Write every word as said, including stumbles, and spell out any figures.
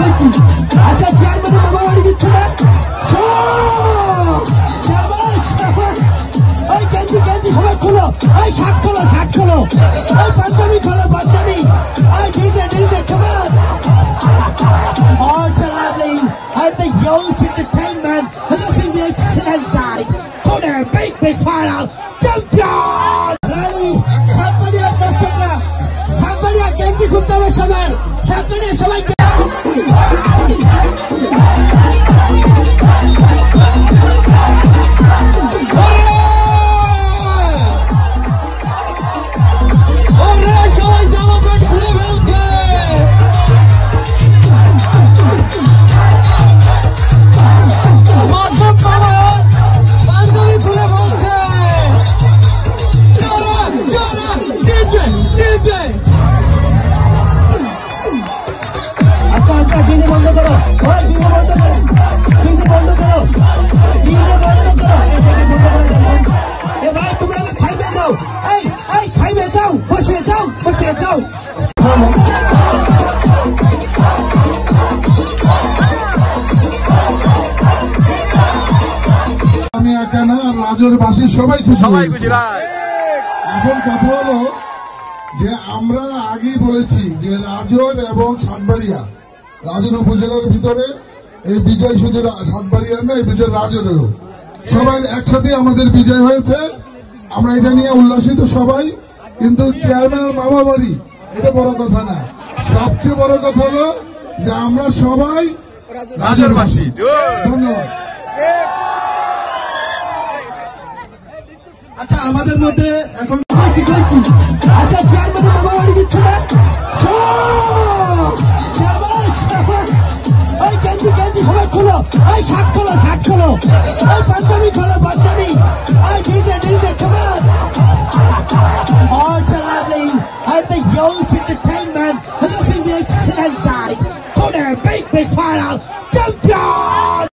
কইছি আচ্ছা চেয়ারম্যানের মামা বাড়ি দিচ্ছে না ওই গেঞ্জি গেঞ্জি সবাই খোলো ওই শার্ট খোলো শার্ট খোলো ওই পাঞ্জাবি খোলো পাঞ্জাবি ওই ডিজে ডিজে কেমন All lovely and the Yo's Entertainment looking the excellent side to their big big final champion Rally somebody up the Shakra somebody again the Kustava Shaman somebody Shaman DJ বন্ধ করো ওই DJ বন্ধ করো DJ বন্ধ করো DJ বন্ধ করো এটাকে বন্ধ করে দাও এ ভাই তোমরা খাইবে যাও এই এই খাইবে যাও বসে যাও বসে যাও আমি একা না রাজের বাসী সবাই খুশি সবাই খুশি এখন কথা হলো যে আমরা আগেই বলেছি যে রাজর এবং সাতবাড়িয়া রাজর উপজেলার ভিতরে এই বিজয় শুধু সাতবাড়িয়ার না এই বিজয় রাজরেরও সবাই একসাথে আমাদের বিজয় হয়েছে আমরা এটা নিয়ে উল্লাসিত সবাই কিন্তু চেয়ারম্যানের মামা বাড়ি এটা বড় কথা না সবচেয়ে বড় কথা হলো যে আমরা সবাই রাজরবাসী ধন্যবাদ আচ্ছা আমাদের মধ্যে এখন কইছি কইছি আচ্ছা চেয়ারম্যানের মামা বাড়ি দিচ্ছে না ওই গেঞ্জি গেঞ্জি সবাই খোলো ওই শার্ট খোলো শার্ট খোলো ওই পাঞ্জাবি খোলো পাঞ্জাবি ওই ডিজে ডিজে কেমন All lovely and the Yo's Entertainment looking the excellent side to their big big final